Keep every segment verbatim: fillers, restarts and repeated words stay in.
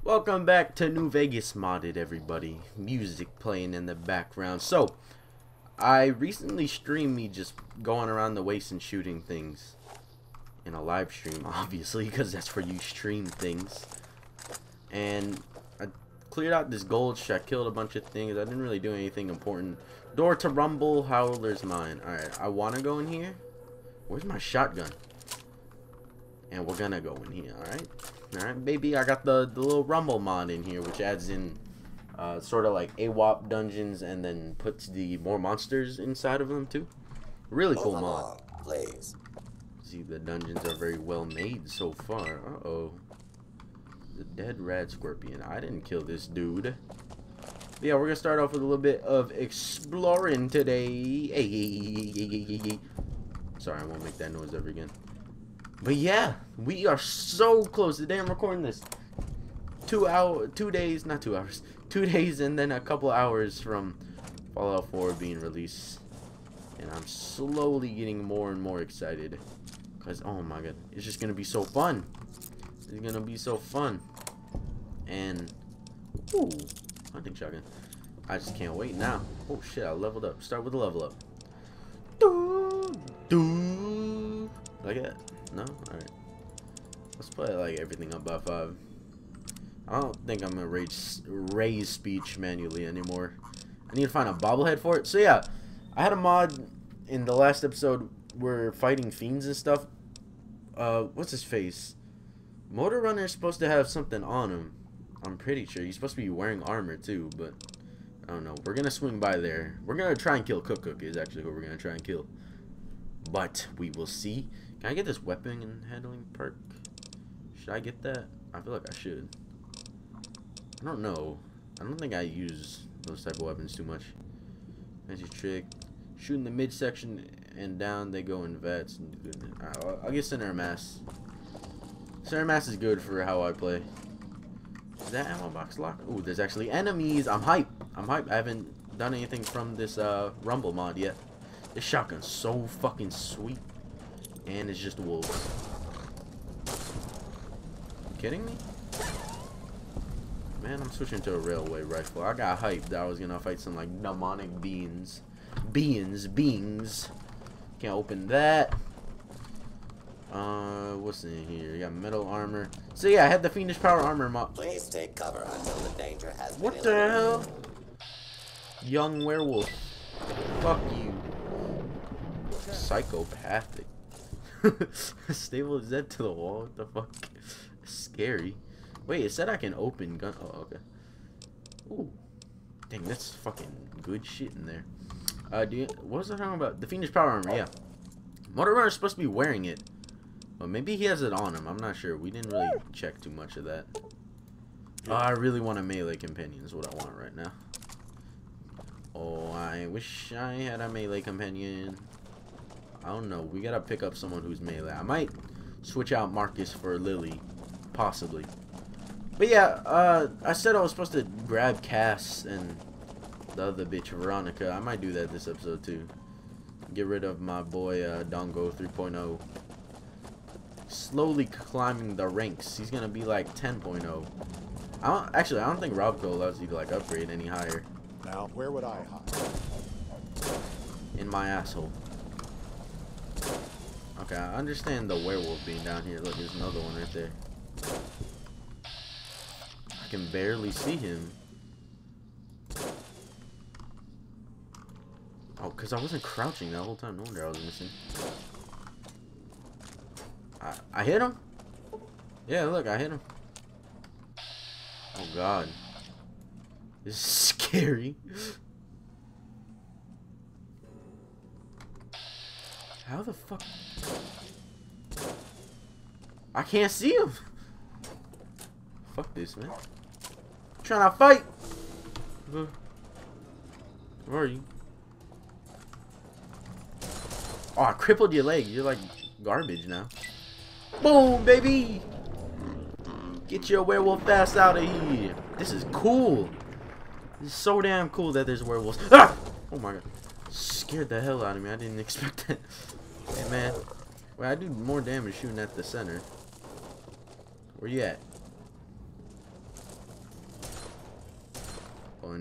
Welcome back to New Vegas Modded, everybody. Music playing in the background. So, I recently streamed me just going around the waste and shooting things. In a live stream, obviously, because that's where you stream things. And I cleared out this gold. I killed a bunch of things. I didn't really do anything important. Door to Rumble, Howler's Mine. Alright, I want to go in here. Where's my shotgun? And we're gonna go in here, alright? Alright, baby, I got the, the little Rumble mod in here, which adds in uh, sort of like A W A P dungeons and then puts the more monsters inside of them, too. Really cool mod. Please. See, the dungeons are very well made so far. Uh-oh. The dead rat scorpion. I didn't kill this dude. But yeah, we're gonna start off with a little bit of exploring today. Hey, hey, hey, hey, hey. Sorry, I won't make that noise ever again. But yeah, we are so close. Today I'm recording this two hour, two days, not two hours, two days, and then a couple hours from Fallout four being released, and I'm slowly getting more and more excited, cause oh my god, it's just gonna be so fun. It's gonna be so fun, and ooh, hunting shotgun. I just can't wait now. Oh shit, I leveled up. Start with a level up. Do do like that. No? Alright. Let's play like everything up by five. I don't think I'm gonna raise, raise speech manually anymore. I need to find a bobblehead for it. So yeah, I had a mod in the last episode where fighting fiends and stuff. Uh, what's his face? Motor Runner is supposed to have something on him. I'm pretty sure. He's supposed to be wearing armor too, but I don't know. We're gonna swing by there. We're gonna try and kill Cook Cook is actually who we're gonna try and kill. But we will see. Can I get this weapon and handling perk? Should I get that? I feel like I should. I don't know. I don't think I use those type of weapons too much. Magic trick. Shoot in the midsection and down they go in vats. Alright, I'll, I'll get center mass. Center mass is good for how I play. Is that ammo box locked? Ooh, there's actually enemies. I'm hype. I'm hype. I haven't done anything from this uh, Rumble mod yet. This shotgun's so fucking sweet. And it's just wolves. You kidding me? Man, I'm switching to a railway rifle. I got hyped that I was gonna fight some like demonic beings. Beings, beings. Can't open that. Uh, what's in here? You got metal armor. So yeah, I had the fiendish power armor mod. Please take cover until the danger has been What the hell? Young werewolf. Fuck you. Psychopathic. Stable is that to the wall? What the fuck? Scary. Wait, it said I can open gun. Oh, okay. Ooh. Dang, that's fucking good shit in there. Uh, do you, what was I talking about? The fiendish power armor, yeah. Motor Runner's supposed to be wearing it. But maybe he has it on him. I'm not sure. We didn't really check too much of that. Oh, I really want a melee companion is what I want right now. Oh, I wish I had a melee companion. I don't know. We gotta pick up someone who's melee. I might switch out Marcus for Lily. Possibly. But yeah, uh, I said I was supposed to grab Cass and the other bitch, Veronica. I might do that this episode too. Get rid of my boy, uh, Dongo three point oh. Slowly climbing the ranks. He's gonna be like ten point oh. I don't, actually, I don't think Robco allows you to like upgrade any higher. Now, where would I hide? In my asshole. Okay, I understand the werewolf being down here. Look, there's another one right there. I can barely see him. Oh, because I wasn't crouching that whole time. No wonder I was missing. I, I hit him? Yeah, look, I hit him. Oh, God. This is scary. How the fuck? I can't see him. Fuck this, man. I'm trying to fight. Where are you? Oh, I crippled your leg. You're like garbage now. Boom, baby. Get your werewolf ass out of here. This is cool. This is so damn cool that there's werewolves. Ah! Oh my god. Scared the hell out of me. I didn't expect that. Hey, man. Well, I do more damage shooting at the center. Where you at?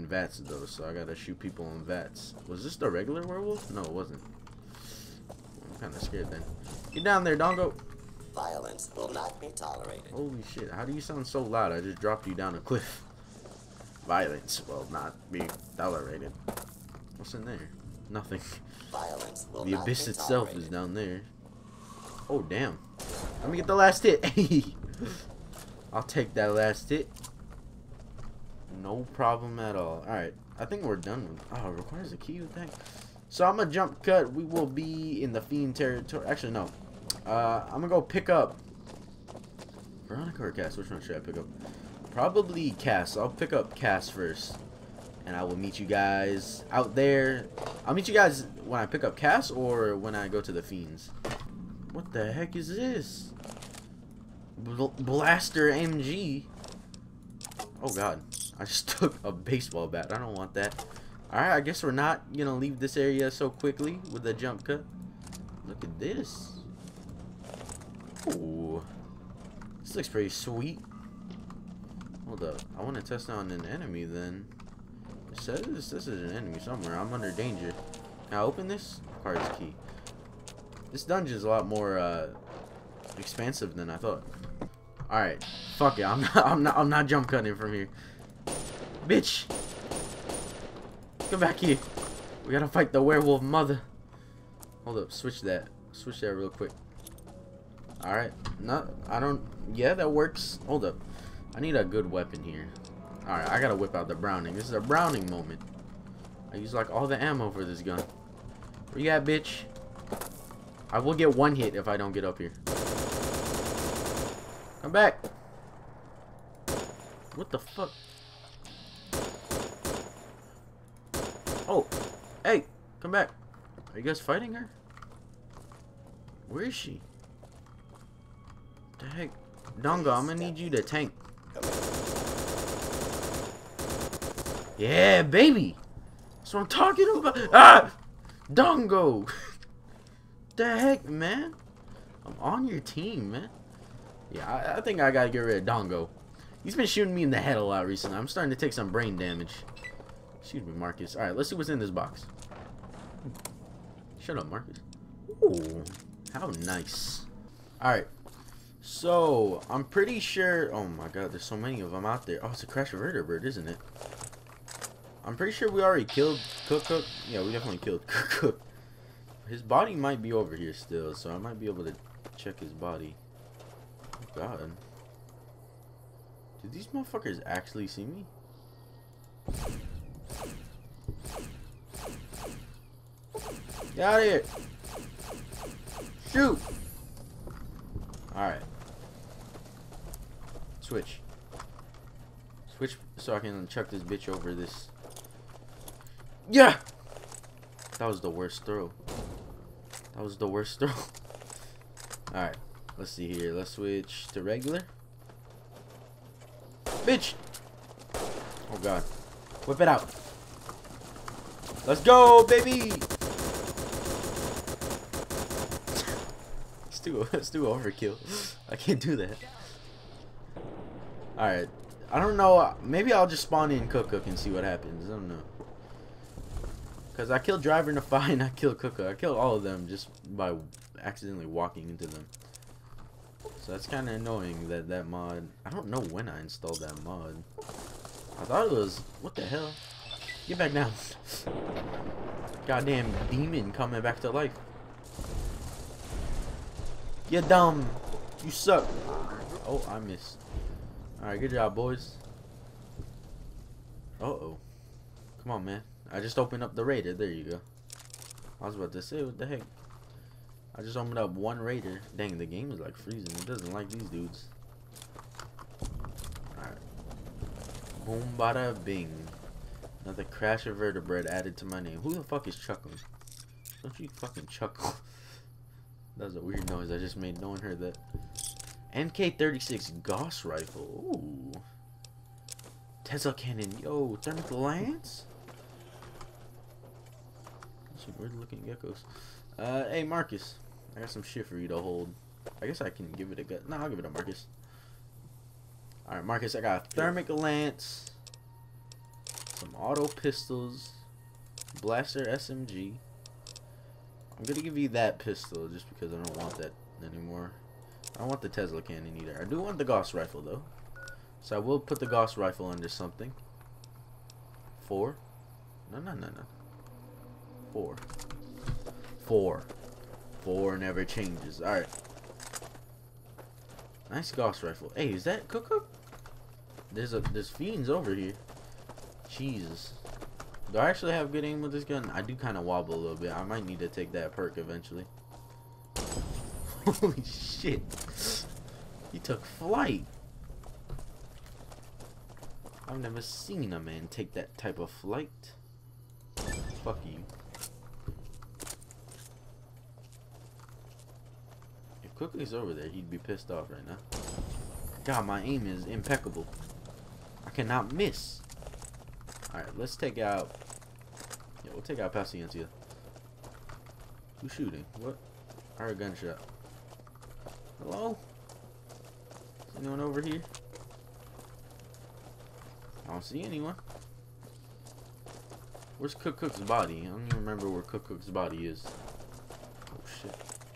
in vats though, so I gotta shoot people in vats. Was this the regular werewolf? No, it wasn't. I'm kind of scared then. Get down there, Dongo. Violence will not be tolerated. Holy shit, how do you sound so loud? I just dropped you down a cliff. Violence will not be tolerated. What's in there? Nothing. Violence will The not abyss be itself tolerated. is down there. Oh, damn. Let me get the last hit. I'll take that last hit. No problem at all. Alright, I think we're done with. Oh, it requires a key with that. So I'm gonna jump cut. We will be in the Fiend territory. Actually, no. Uh, I'm gonna go pick up Veronica or Cass. Which one should I pick up? Probably Cass. I'll pick up Cass first, and I will meet you guys out there. I'll meet you guys when I pick up Cass or when I go to the Fiends. What the heck is this? Bl Blaster M G. Oh god, I just took a baseball bat. I don't want that. Alright, I guess we're not gonna leave this area so quickly with the jump cut. Look at this. Ooh, this looks pretty sweet. Hold up, I want to test on an enemy then. It says this is an enemy somewhere. I'm under danger. Can I open this? Requires a key. This dungeon is a lot more uh, expansive than I thought. All right, fuck it. I'm not. I'm not. I'm not jump cutting from here, bitch. Come back here. We gotta fight the werewolf mother. Hold up. Switch that. Switch that real quick. All right. No, I don't. Yeah, that works. Hold up. I need a good weapon here. All right. I gotta whip out the Browning. This is a Browning moment. I use like all the ammo for this gun. Where you at, bitch? I will get one hit if I don't get up here. Come back. What the fuck? Oh, hey, come back. Are you guys fighting her? Where is she? What the heck? Dongo, I'm gonna need you to tank. Yeah, baby. That's what I'm talking about. Ah! Dongo. The heck, man? I'm on your team, man. Yeah, I, I think I gotta get rid of Dongo. He's been shooting me in the head a lot recently. I'm starting to take some brain damage. Excuse me, Marcus. Alright, let's see what's in this box. Shut up, Marcus. Ooh, how nice. Alright. So, I'm pretty sure... Oh my god, there's so many of them out there. Oh, it's a Crash Vertebrate, isn't it? I'm pretty sure we already killed Cook Cook. Yeah, we definitely killed Cook Cook. His body might be over here still, so I might be able to check his body. Oh god. Do these motherfuckers actually see me? Get out of here! Shoot! Alright. Switch. Switch so I can chuck this bitch over this. Yeah! That was the worst throw. That was the worst throw. Alright. Let's see here. Let's switch to regular. Bitch! Oh god. Whip it out. Let's go, baby! Let's do, let's do overkill. I can't do that. Alright. I don't know. Maybe I'll just spawn in Cook Cook and see what happens. I don't know. Because I killed Driver in a fight and I killed Cook Cook. I killed all of them just by accidentally walking into them. So that's kind of annoying that that mod... I don't know when I installed that mod. I thought it was... What the hell? Get back down. Goddamn demon coming back to life. You're dumb. You suck. Oh, I missed. Alright, good job, boys. Uh-oh. Come on, man. I just opened up the raider. There you go. I was about to say, what the heck? I just opened up one raider. Dang, the game is like freezing. It doesn't like these dudes. Alright. Boom, bada, bing. Another Crash of Vertebrate added to my name. Who the fuck is chuckling? Don't you fucking chuckle. That was a weird noise I just made. No one heard that. M K thirty-six Gauss Rifle. Ooh. Tesla Cannon. Yo, Thermic Lance? Some weird looking geckos. Uh, hey, Marcus. I got some shit for you to hold. I guess I can give it a gut. No, I'll give it to Marcus. Alright, Marcus, I got a Thermic Lance. Some auto pistols. Blaster S M G. I'm gonna give you that pistol just because I don't want that anymore. I don't want the Tesla cannon either. I do want the Gauss rifle though. So I will put the Gauss rifle under something. Four? No, no, no, no. Four. Four. Four never changes. Alright. Nice Gauss rifle. Hey, is that Cook Cook? There's a there's fiends over here. Jesus. Do I actually have good aim with this gun? I do kind of wobble a little bit. I might need to take that perk eventually. Holy shit. He took flight. I've never seen a man take that type of flight. Fuck you. If Cook is over there, he'd be pissed off right now. God, my aim is impeccable. I cannot miss. Alright, let's take out... Yeah, we'll take out Paciencia. Who's shooting? What? I heard a gunshot. Hello? Is anyone over here? I don't see anyone. Where's Cook Cook's body? I don't even remember where Cook Cook's body is. Oh shit.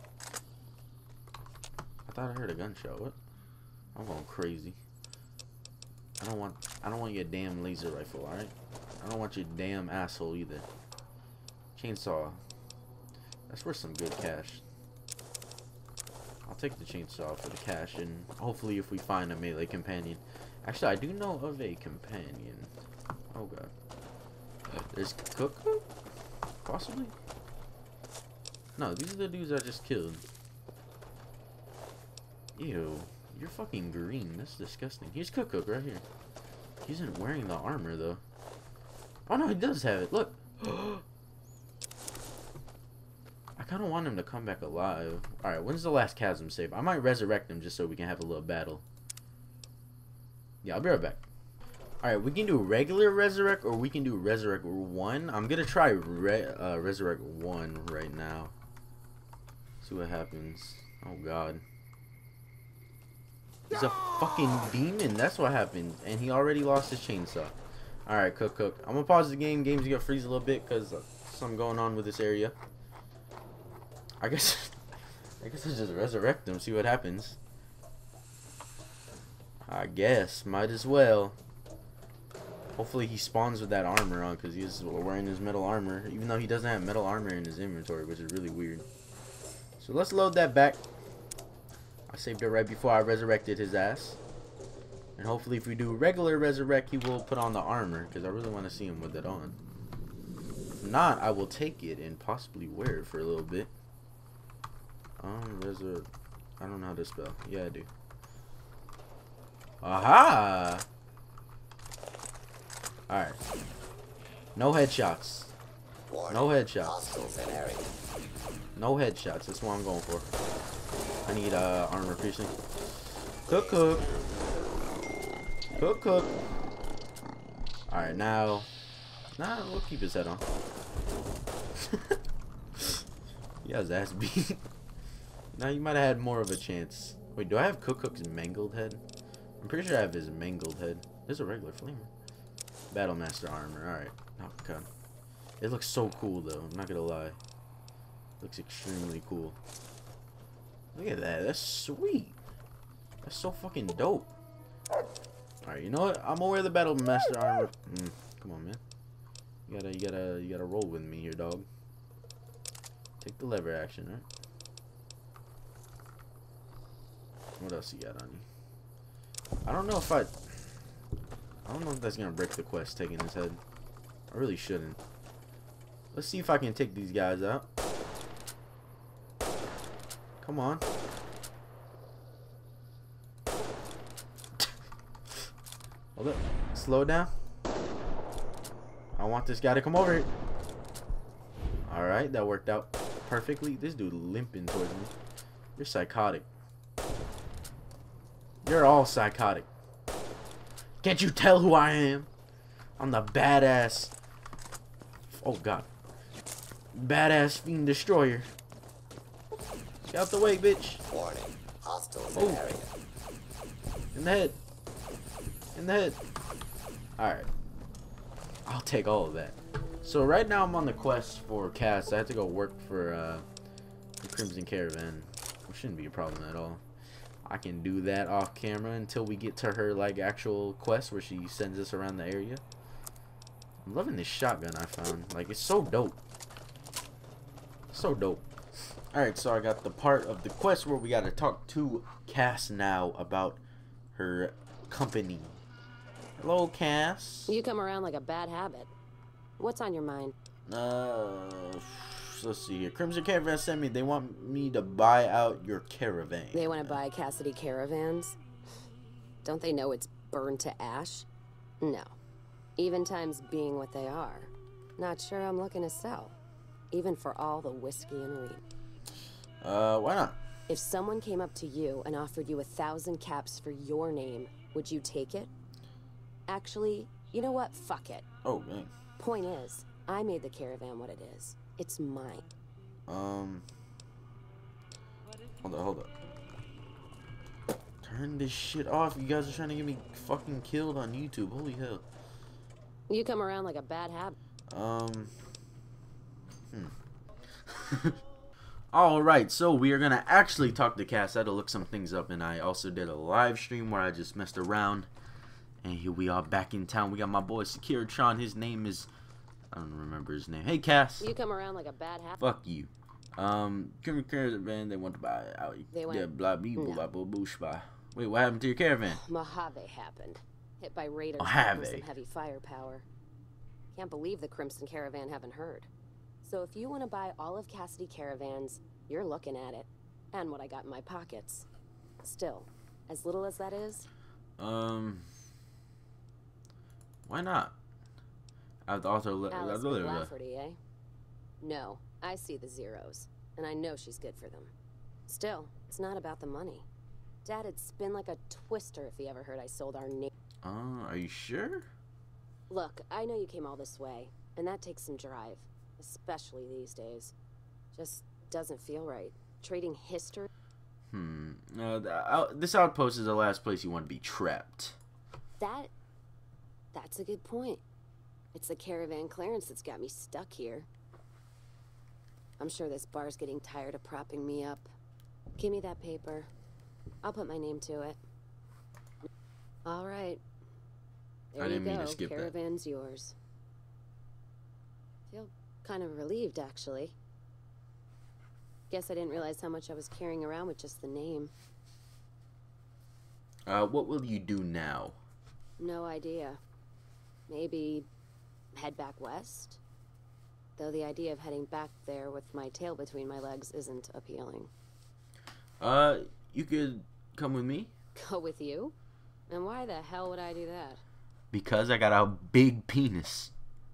I thought I heard a gunshot. What? I'm going crazy. I don't want I don't want your damn laser rifle, alright? I don't want your damn asshole either. Chainsaw. That's worth some good cash. I'll take the chainsaw for the cash, and hopefully if we find a melee companion. Actually, I do know of a companion. Oh god. There's Cook Cook? Possibly? No, these are the dudes I just killed. Ew. You're fucking green. That's disgusting. Here's Cook Cook right here. He isn't wearing the armor though. Oh no, he does have it. Look. I kind of want him to come back alive. Alright, when's the last chasm save? I might resurrect him just so we can have a little battle. Yeah, I'll be right back. Alright, we can do regular resurrect or we can do resurrect one. I'm gonna try re uh, resurrect one right now. See what happens. Oh god. He's a fucking demon. That's what happened. And he already lost his chainsaw. Alright, Cook Cook. I'm gonna pause the game. Game's gonna freeze a little bit because uh, something going on with this area. I guess I guess I just resurrect him, see what happens. I guess. Might as well. Hopefully he spawns with that armor on because he's wearing his metal armor. Even though he doesn't have metal armor in his inventory, which is really weird. So let's load that back. I saved it right before I resurrected his ass. And hopefully if we do regular resurrect, he will put on the armor. Because I really want to see him with it on. If not, I will take it and possibly wear it for a little bit. Um, resur... I don't know how to spell. Yeah, I do. Aha! Alright. No headshots. No headshots. No headshots. That's what I'm going for. I need uh, armor piercing. Cook Cook. Cook Cook. Alright, now. Nah, we'll keep his head on. He has ass beat. Now you might have had more of a chance. Wait, do I have Cook Cook's mangled head? I'm pretty sure I have his mangled head. There's a regular flamer. Battlemaster armor. Alright. Oh, God. It looks so cool, though. I'm not gonna lie. It looks extremely cool. Look at that. That's sweet. That's so fucking dope. Alright, you know what? I'm gonna wear the Battlemaster armor. Mm, come on, man. You gotta, you gotta, you gotta roll with me here, dog. Take the lever action, right? What else you got on you? I don't know if I... I don't know if that's gonna break the quest, taking his head. I really shouldn't. Let's see if I can take these guys out. Come on. Hold up. Slow down. I want this guy to come over here. Alright, that worked out perfectly. This dude limping towards me. You're psychotic. You're all psychotic. Can't you tell who I am? I'm the badass. Oh god. Badass fiend destroyer. Get out the way, bitch. Warning. Hostiles Oh. in area. In the head. In the head. Alright. I'll take all of that. So right now I'm on the quest for Cass. I have to go work for uh, the Crimson Caravan. It shouldn't be a problem at all. I can do that off camera until we get to her like actual quest where she sends us around the area. I'm loving this shotgun I found. Like, it's so dope. So dope. Alright, so I got the part of the quest where we gotta talk to Cass now about her company. Hello, Cass. You come around like a bad habit. What's on your mind? Uh, let's see here. Crimson Caravan sent me. They want me to buy out your caravan. They want to buy Cassidy Caravans? Don't they know it's burned to ash? No. Even times being what they are. Not sure I'm looking to sell. Even for all the whiskey and weed. Uh, why not? If someone came up to you and offered you a thousand caps for your name, would you take it? Actually, you know what? Fuck it. Oh, man. Point is, I made the caravan what it is. It's mine. Um. Hold on, hold on. Turn this shit off. You guys are trying to get me fucking killed on YouTube. Holy hell. You come around like a bad habit. Um. Hmm. Alright, so we are gonna actually talk to Cass. I had to look some things up, and I also did a live stream where I just messed around. And here we are back in town. We got my boy Securitron. His name is... I don't remember his name. Hey, Cass. You come around like a bad habit. Fuck you. Um, Crimson Caravan, they want to buy it out. They want... Yeah, blah, blah, No. blah, blah, blah, blah. Wait, what happened to your caravan? Mojave happened. Hit by raiders Mojave. with some heavy firepower. Can't believe the Crimson Caravan haven't heard. So if you want to buy all of Cassidy Caravans, you're looking at it. And what I got in my pockets. Still, as little as that is... Um... Why not? I have the author... Alice McLafferty, eh? No, I see the zeros. And I know she's good for them. Still, it's not about the money. Dad'd spin like a twister if he ever heard I sold our name. Uh, are you sure? Look, I know you came all this way, and that takes some drive. Especially these days. Just doesn't feel right. Trading history... Hmm. Uh, the, out, this outpost is the last place you want to be trapped. That... That's a good point. It's the caravan clearance that's got me stuck here. I'm sure this bar's getting tired of propping me up. Give me that paper. I'll put my name to it. All right. There I you didn't go. mean to skip that. Caravan's yours. Feel kind of relieved, actually. Guess I didn't realize how much I was carrying around with just the name. Uh, what will you do now? No idea. Maybe head back west? Though the idea of heading back there with my tail between my legs isn't appealing. Uh, you could come with me. Go with you? And why the hell would I do that? Because I got a big penis.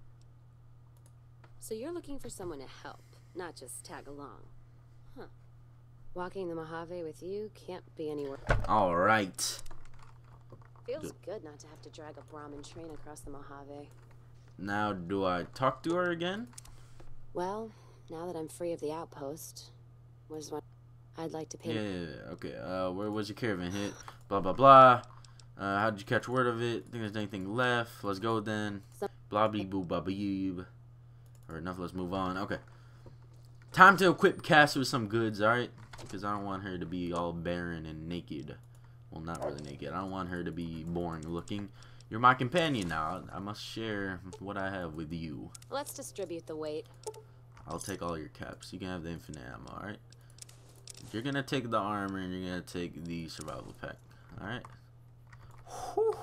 So you're looking for someone to help, not just tag along. Huh. Walking the Mojave with you can't be anywhere. Alright. Feels good not to have to drag a Brahmin train across the Mojave. Now, do I talk to her again? Well, now that I'm free of the outpost, was what I'd like to pay. Yeah, yeah, yeah, okay. Uh, where was your caravan hit? Blah, blah, blah. Uh, how'd you catch word of it? Think there's anything left? Let's go then. So Blah, blah, boo, blah, blah, Or enough, let's move on. Okay. Time to equip Cass with some goods, alright? Because I don't want her to be all barren and naked. Well, not really naked. I don't want her to be boring looking. You're my companion now. I must share what I have with you. let's distribute the weight. I'll take all your caps. You can have the infinite ammo, alright? You're gonna take the armor and you're gonna take the survival pack. Alright? Whew.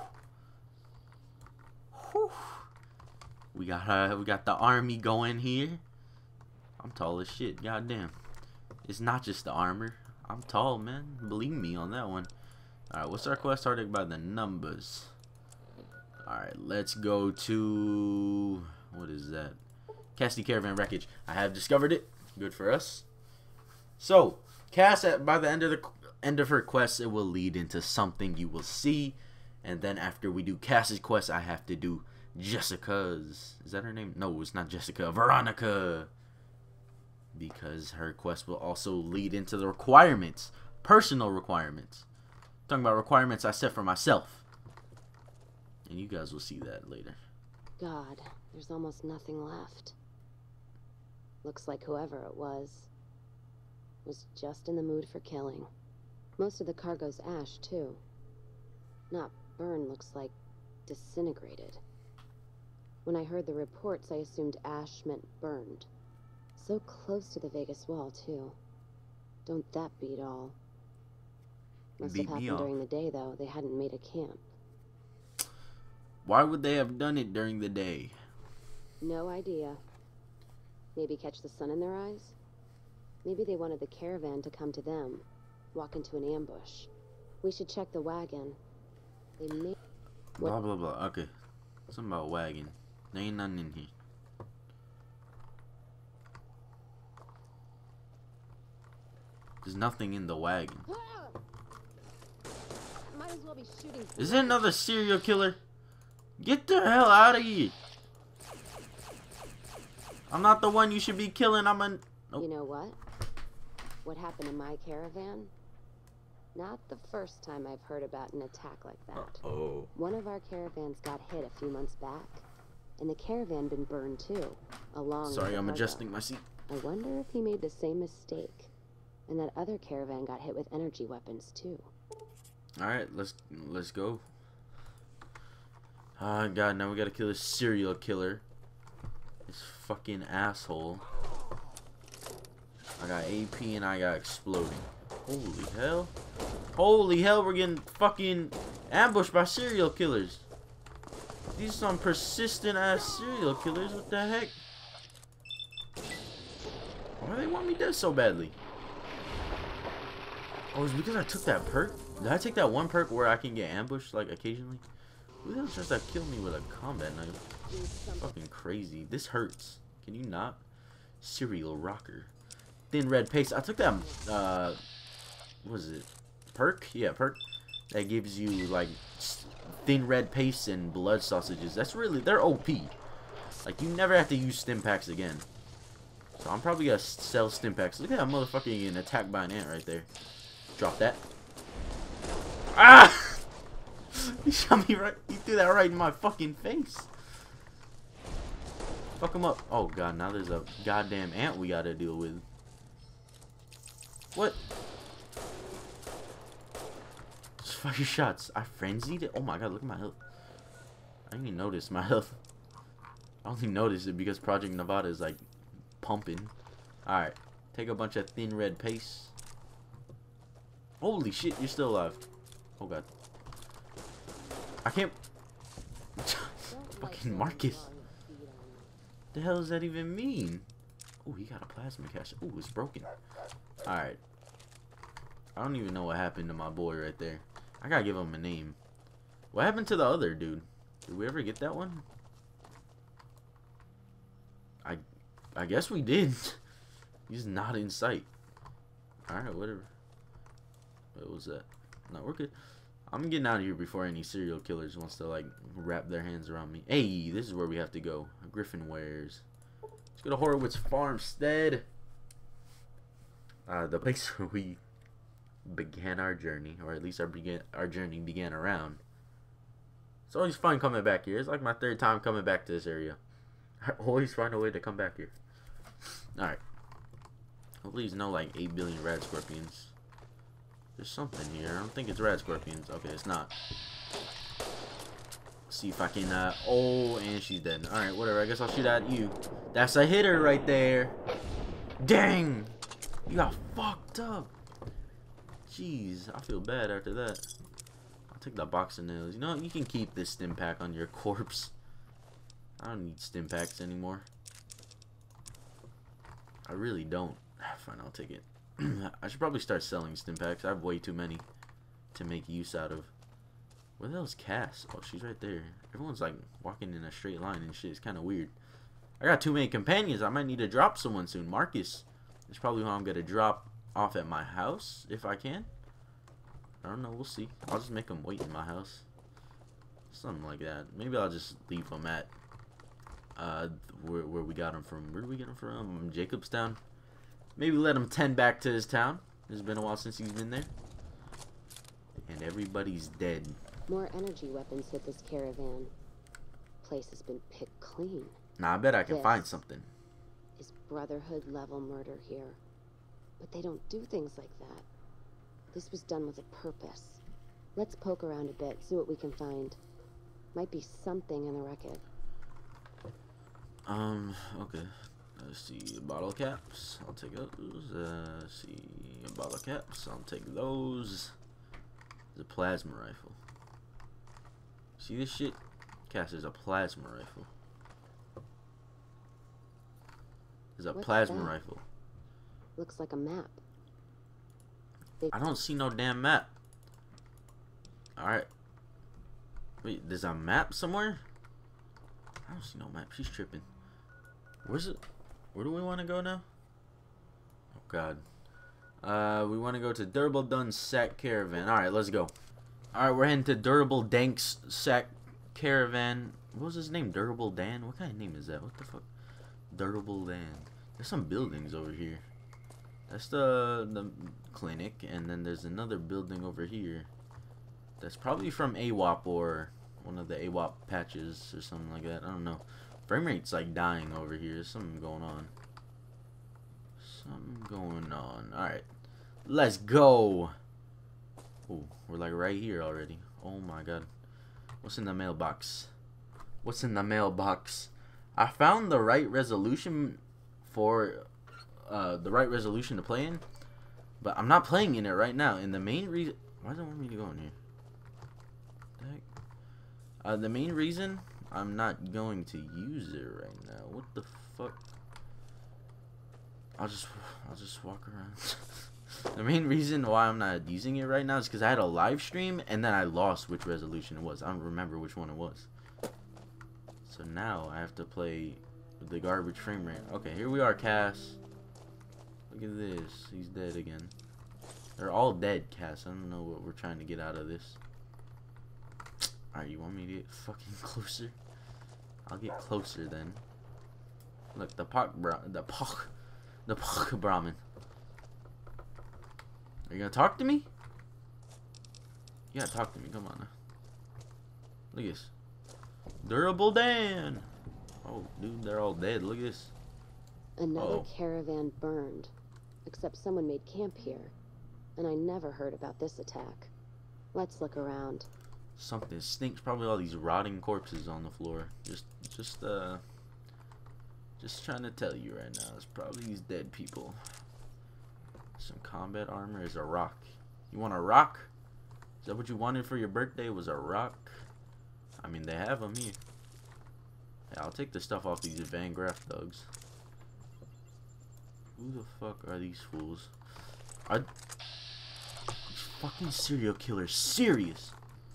Whew. We got uh, we got the army going here. I'm tall as shit, goddamn. It's not just the armor. I'm tall, man. Believe me on that one. Alright, what's our quest starting by the numbers? Alright, let's go to... What is that? Cassidy Caravan Wreckage. I have discovered it. Good for us. So, Cass, at, by the end of the end of her quest, it will lead into something you will see. And then after we do Cass's quest, I have to do Jessica's. Is that her name? No, it's not Jessica. Veronica. Because her quest will also lead into the requirements. Personal requirements. Talking about requirements I set for myself. And you guys will see that later. God, there's almost nothing left. Looks like whoever it was was just in the mood for killing. Most of the cargo's ash, too. Not burned, looks like disintegrated. When I heard the reports, I assumed ash meant burned. So close to the Vegas wall, too. Don't that beat all? Must Beat have me happened all. during the day, though. They hadn't made a camp. Why would they have done it during the day? No idea. Maybe catch the sun in their eyes? Maybe they wanted the caravan to come to them, walk into an ambush. We should check the wagon. They may... Blah, blah, blah. Okay. Something about wagon. There ain't nothing in here. There's nothing in the wagon. Might as well be shooting. Is it another serial killer? Get the hell out of here. I'm not the one you should be killing. I'm an... You know what? What happened to my caravan? Not the first time I've heard about an attack like that. Oh. One of our caravans got hit a few months back, and the caravan been burned too, along with Sorry, the I'm cargo. adjusting my seat. I wonder if he made the same mistake, and that other caravan got hit with energy weapons too. All right, let's let's go. Oh God, now we gotta kill this serial killer. This fucking asshole. I got A P and I got exploding. Holy hell! Holy hell! We're getting fucking ambushed by serial killers. These are some persistent ass serial killers. What the heck? Why do they want me dead so badly? Oh, it's because I took that perk? Did I take that one perk where I can get ambushed, like, occasionally? Who the hell tries to kill me with a combat knife? Fucking crazy. This hurts. Can you not? Serial rocker. Thin red paste. I took that, uh... what was it? Perk? Yeah, perk. That gives you, like, thin red paste and blood sausages. That's really... they're O P. Like, you never have to use stim packs again. So I'm probably gonna sell stim packs. Look at that motherfucker getting attacked by an ant right there. Drop that. Ah! He shot me right. He threw that right in my fucking face. Fuck him up. Oh God, now there's a goddamn ant we gotta deal with. What? Just fire shots. I frenzied it. Oh my God, look at my health. I didn't even notice my health. I only noticed it because Project Nevada is like pumping. Alright. Take a bunch of thin red paste. Holy shit, you're still alive. Oh God. I can't. Fucking Marcus. The hell does that even mean? Oh, he got a plasma cache. Oh, it's broken. Alright. I don't even know what happened to my boy right there. I gotta give him a name. What happened to the other dude? Did we ever get that one? I I guess we did. He's not in sight. Alright, whatever. What was that? No, we're good. I'm getting out of here before any serial killers wants to, like, wrap their hands around me. Hey, this is where we have to go. Griffin Wares. Let's go to Horowitz Farmstead. Uh, the place where we began our journey, or at least our began our journey began around. It's always fun coming back here. It's like my third time coming back to this area. I always find a way to come back here. Alright. Hopefully there's no, like, eight billion red scorpions. There's something here. I don't think it's red scorpions. Okay, it's not. Let's see if I can, uh, oh, and she's dead. Alright, whatever. I guess I'll shoot at you. That's a hitter right there. Dang! You got fucked up. Jeez, I feel bad after that. I'll take the box of nails. You know, you can keep this stim pack on your corpse. I don't need stim packs anymore. I really don't. Fine, I'll take it. I should probably start selling stim packs. I have way too many to make use out of. Where the hell's Cass? Oh, she's right there. Everyone's like walking in a straight line and shit. It's kind of weird. I got too many companions. I might need to drop someone soon. Marcus is probably who I'm going to drop off at my house if I can. I don't know. We'll see. I'll just make them wait in my house. Something like that. Maybe I'll just leave them at uh, where, where we got them from. Where did we get them from? Jacobstown. Maybe let him tend back to his town. It's been a while since he's been there. And everybody's dead. More energy weapons hit this caravan. place has been picked clean. Nah, I bet I can This find something. is Brotherhood level murder here. But they don't do things like that. This was done with a purpose. Let's poke around a bit, see what we can find. Might be something in the wreckage. Um, okay. Let's see, bottle caps. I'll take those. Uh, let's see, bottle caps. I'll take those. The plasma rifle. See this shit? Cass, there's a plasma rifle. There's a What's plasma that? rifle. Looks like a map. I don't see no damn map. Alright. Wait, there's a map somewhere? I don't see no map. She's tripping. Where's it? Where do we want to go now? Oh, God. Uh, we want to go to Durable Dunn's Sack Caravan. Alright, let's go. Alright, we're heading to Durable Dank's Sack Caravan. What was his name? Durable Dan? What kind of name is that? What the fuck? Durable Dan. There's some buildings over here. That's the, the clinic. And then there's another building over here. That's probably from A W O P or one of the A W O P patches or something like that. I don't know. Frame rate's like dying over here. There's something going on. Something going on. Alright. Let's go. Oh, we're like right here already. Oh my god. What's in the mailbox? What's in the mailbox? I found the right resolution for uh, the right resolution to play in. But I'm not playing in it right now. And the main reason... Why does it want me to go in here? The heck? Uh, the main reason I'm not going to use it right now. What the fuck? I'll just I'll just walk around. The main reason why I'm not using it right now is because I had a live stream and then I lost which resolution it was. I don't remember which one it was. So now I have to play with the garbage frame rate. Okay, here we are, Cass. Look at this. He's dead again. They're all dead, Cass. I don't know what we're trying to get out of this. Alright, you want me to get fucking closer? I'll get closer then. Look, the Pak Bra the Pak the Pak Brahmin. Are you gonna talk to me? Yeah, talk to me. Come on now. Look at this. Durable Dan. Oh, dude, they're all dead. Look at this. Another Uh-oh. caravan burned. Except someone made camp here. And I never heard about this attack. Let's look around. Something stinks. Probably all these rotting corpses on the floor. Just, just, uh, just trying to tell you right now. It's probably these dead people. Some combat armor is a rock. You want a rock? Is that what you wanted for your birthday? Was a rock? I mean, they have them here. Yeah, I'll take the stuff off these Van Graff thugs. Who the fuck are these fools? Are these fucking serial killers serious?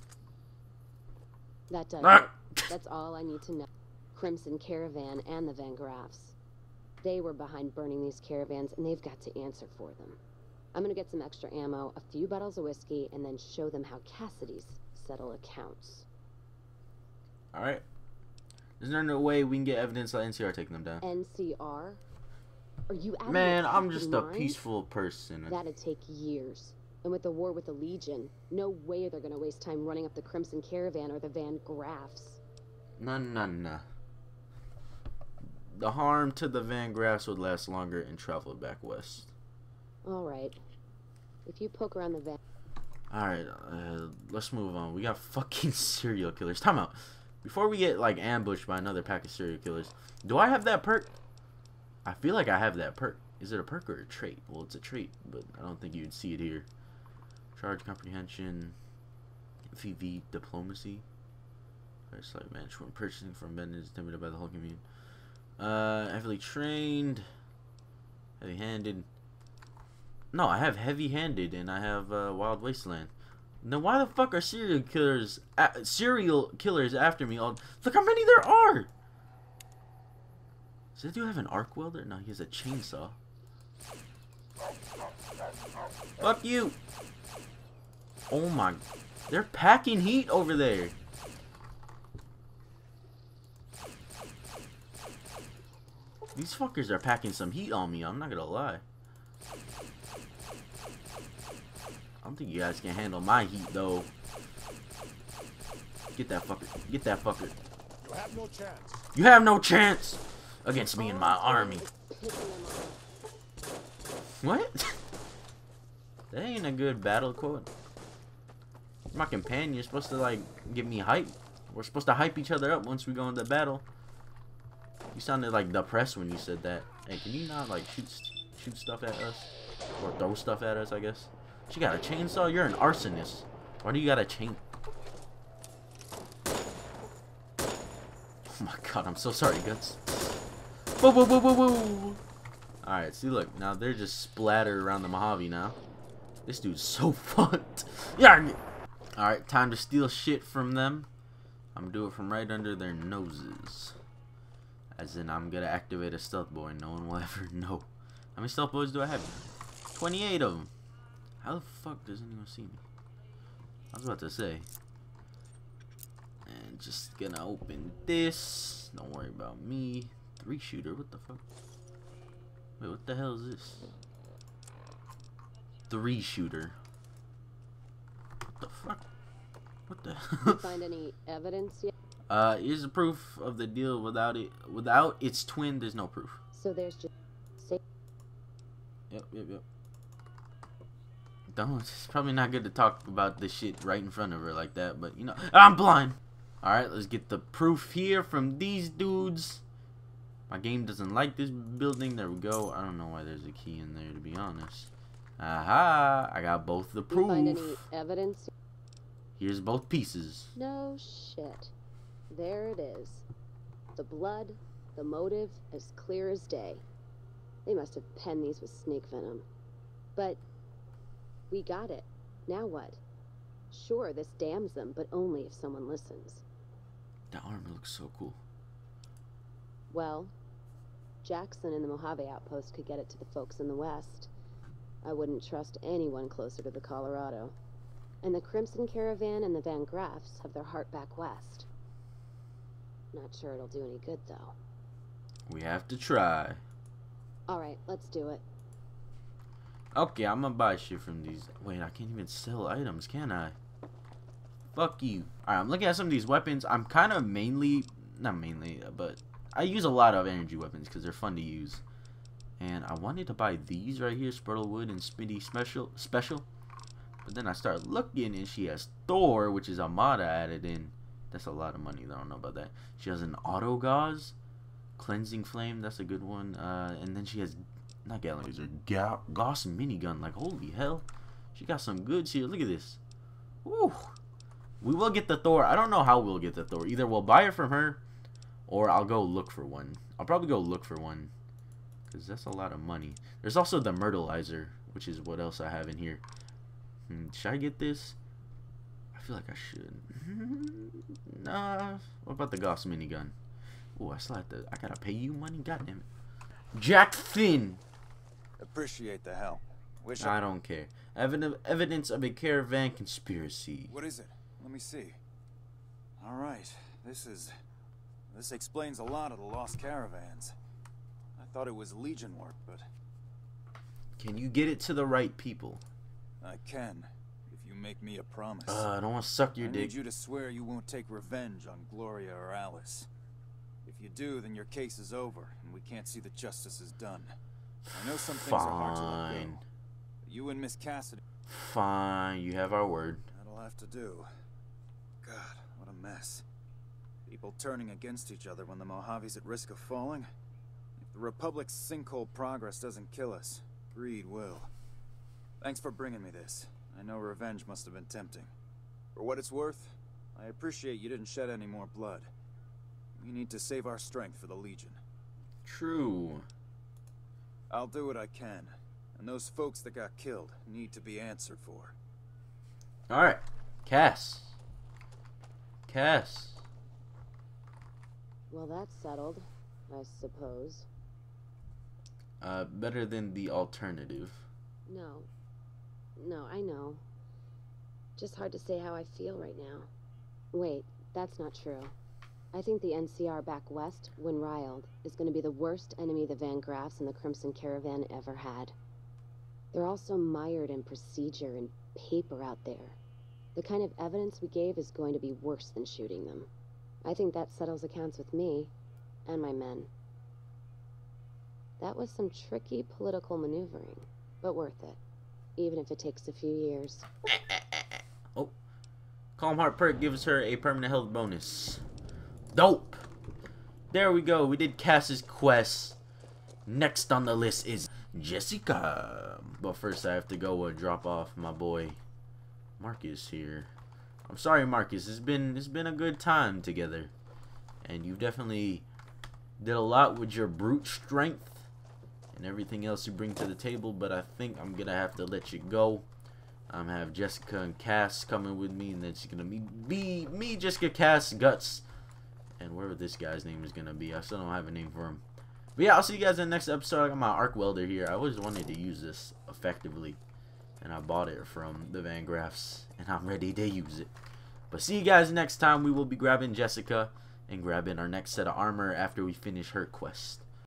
That does Ah! it. That's all I need to know. Crimson Caravan and the Van Graffs. They were behind burning these caravans, and they've got to answer for them. I'm gonna get some extra ammo, a few bottles of whiskey, and then show them how Cassidy's settle accounts. Alright. Is there no way we can get evidence that N C R taking them down? N C R? Are you out of Man, your I'm fucking just a mind? peaceful person. That'd take years. And with the war with the Legion, no way they're gonna waste time running up the Crimson Caravan or the Van Graffs. No, no, no. The harm to the Van Graffs would last longer and travel back west. Alright. If you poke around the van... Alright, uh, let's move on. We got fucking serial killers. Time out. Before we get, like, ambushed by another pack of serial killers, do I have that perk? I feel like I have that perk. Is it a perk or a trait? Well, it's a trait, but I don't think you'd see it here. Charge comprehension, V V diplomacy. First light match when purchasing from Ben is intimidated by the whole community. Uh, heavily trained, heavy-handed. No, I have heavy-handed and I have uh, Wild Wasteland. Then why the fuck are serial killers, uh, serial killers after me? All look how many there are. Does that dude have an arc welder? No, he has a chainsaw. Fuck you. Oh my, they're packing heat over there. These fuckers are packing some heat on me, I'm not gonna lie. I don't think you guys can handle my heat, though. Get that fucker. Get that fucker. You have no chance. You have no chance against me and my army. What? That ain't a good battle quote. My companion, you're supposed to like get me hype. We're supposed to hype each other up once we go into battle. You sounded like depressed when you said that. Hey, can you not like shoot shoot stuff at us? Or throw stuff at us, I guess. She got a chainsaw? You're an arsonist. Why do you got a chain? Oh my god, I'm so sorry, Guts. Whoa, whoa, whoa, whoa, whoa. Alright, see, look. Now they're just splattered around the Mojave now. This dude's so fucked. Yeah. Alright, time to steal shit from them. I'm gonna do it from right under their noses. As in, I'm gonna activate a stealth boy. No one will ever know. How many stealth boys do I have? twenty-eight of them. How the fuck does anyone see me? I was about to say. And just gonna open this. Don't worry about me. Three shooter. What the fuck? Wait, what the hell is this? Three shooter. What the fuck? What the? You find any evidence yet? Uh, here's the proof of the deal. Without it, without its twin, there's no proof. So there's just. Say Yep, yep, yep. Don't. It's probably not good to talk about this shit right in front of her like that, but you know, I'm blind. All right, let's get the proof here from these dudes. My game doesn't like this building. There we go. I don't know why there's a key in there, to be honest. Aha! I got both the proof. You find any evidence? Here's both pieces. No shit. There it is. The blood, the motive, as clear as day. They must have penned these with snake venom. But we got it. Now what? Sure, this damns them, but only if someone listens. That armor looks so cool. Well, Jackson and the Mojave outpost could get it to the folks in the west. I wouldn't trust anyone closer to the Colorado. And the Crimson Caravan and the Van Graffs have their heart back west. Not sure it'll do any good, though. We have to try. Alright, let's do it. Okay, I'm gonna buy shit from these. Wait, I can't even sell items, can I? Fuck you. Alright, I'm looking at some of these weapons. I'm kind of mainly, not mainly, but I use a lot of energy weapons because they're fun to use. And I wanted to buy these right here, Spurtlewood and Smitty Special. Special. But then I started looking and she has Thor, which is Armada added in. That's a lot of money. I don't know about that. She has an Auto Gauze. Cleansing Flame. That's a good one. Uh, and then she has, not Gatling Laser, Ga Gauss Minigun. Like, holy hell. She got some goods here. Look at this. Woo. We will get the Thor. I don't know how we'll get the Thor. Either we'll buy it from her or I'll go look for one. I'll probably go look for one. Because that's a lot of money. There's also the Myrtleizer, which is what else I have in here. Hmm, should I get this? I feel like I should. Nah. What about the Gauss minigun? Oh, I still have to. I gotta pay you money? God damn it. Jack Finn! Appreciate the help. Wish I don't care. Evid evidence of a caravan conspiracy. What is it? Let me see. Alright. This is... This explains a lot of the lost caravans. I thought it was Legion work, but... Can you get it to the right people? I can, if you make me a promise. Uh, I don't want to suck your I dick. need you to swear you won't take revenge on Gloria or Alice. If you do, then your case is over, and we can't see that justice is done. I know some things are hard to let go. But you and Miss Cassidy... Fine, you have our word. That'll have to do. God, what a mess. People turning against each other when the Mojave's at risk of falling. If the Republic's sinkhole progress doesn't kill us, greed will. Thanks for bringing me this. I know revenge must have been tempting. For what it's worth, I appreciate you didn't shed any more blood. We need to save our strength for the Legion. True. I'll do what I can. And those folks that got killed need to be answered for. Alright. Cass. Cass. Well, that's settled, I suppose. Uh, better than the alternative. No. No, I know. Just hard to say how I feel right now. Wait, that's not true. I think the N C R back west, when riled, is going to be the worst enemy the Van Graffs and the Crimson Caravan ever had. They're also mired in procedure and paper out there. The kind of evidence we gave is going to be worse than shooting them. I think that settles accounts with me and my men. That was some tricky political maneuvering, but worth it, even if it takes a few years. Oh, Calm Heart perk gives her a permanent health bonus. Dope. There we go. We did Cass's quest. Next on the list is Jessica. But first I have to go and drop off my boy Marcus here. I'm sorry, Marcus. It's been it's been a good time together, and you definitely did a lot with your brute strength and everything else you bring to the table. But I think I'm gonna have to let you go. I'm gonna have Jessica and Cass coming with me, and then it's gonna be be me, Jessica, Cass, Guts, and wherever this guy's name is gonna be. I still don't have a name for him. But yeah, I'll see you guys in the next episode. I got my arc welder here. I always wanted to use this effectively, and I bought it from the Van Graffs, and I'm ready to use it. But see you guys next time. We will be grabbing Jessica and grabbing our next set of armor after we finish her quest.